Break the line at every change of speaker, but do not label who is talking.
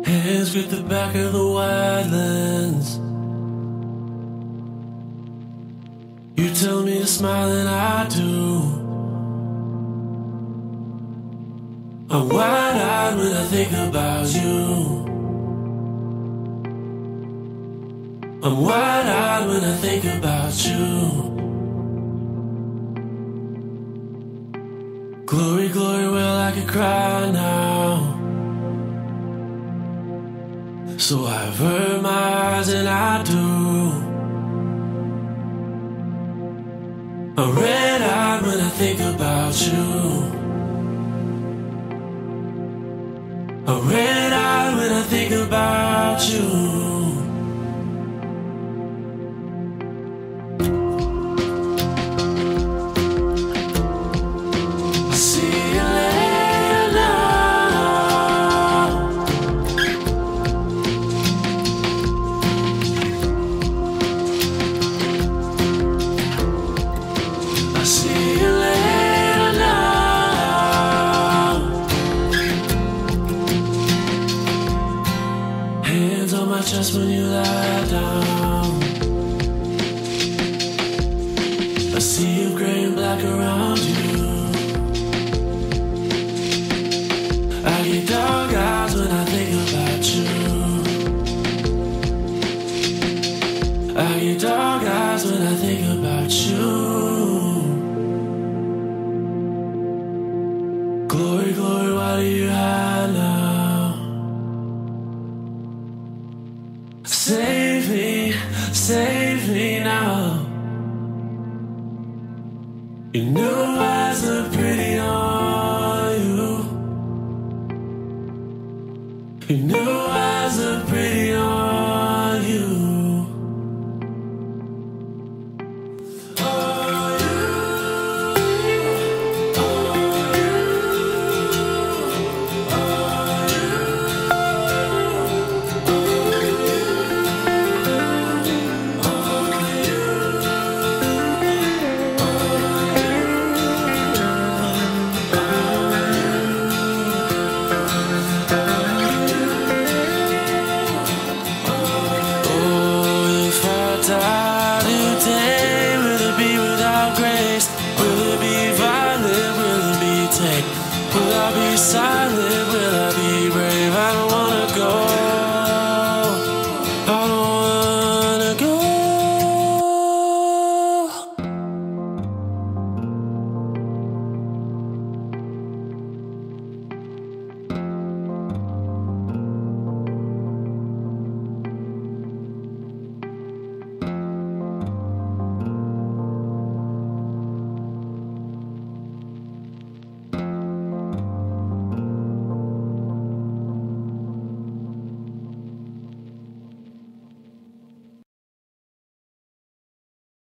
Hands grip the back of the wildlands. You tell me to smile and I do. I'm wide-eyed when I think about you. I'm wide-eyed when I think about you. Glory, glory, well I could cry now. So I avert my eyes and I do. I'm red-eyed when I think about you. I'm red-eyed when I think about you. Just when you lie down, I see you gray and black around you. I get dog eyes when I think about you. I get dog eyes when I think about you. Glory, glory, why do you hide now? Save me now. Your new eyes look pretty on you. Your new eyes look pretty on you. Will I be silent? Will I be